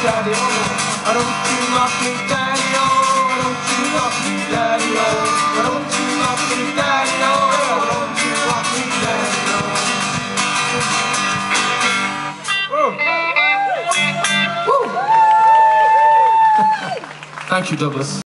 daddy, oh, why don't you love me, daddy, oh, why don't you love me, daddy, oh, why don't you love me, daddy, oh, why don't you love me, daddy, oh. Woo. Thank you, Douglas.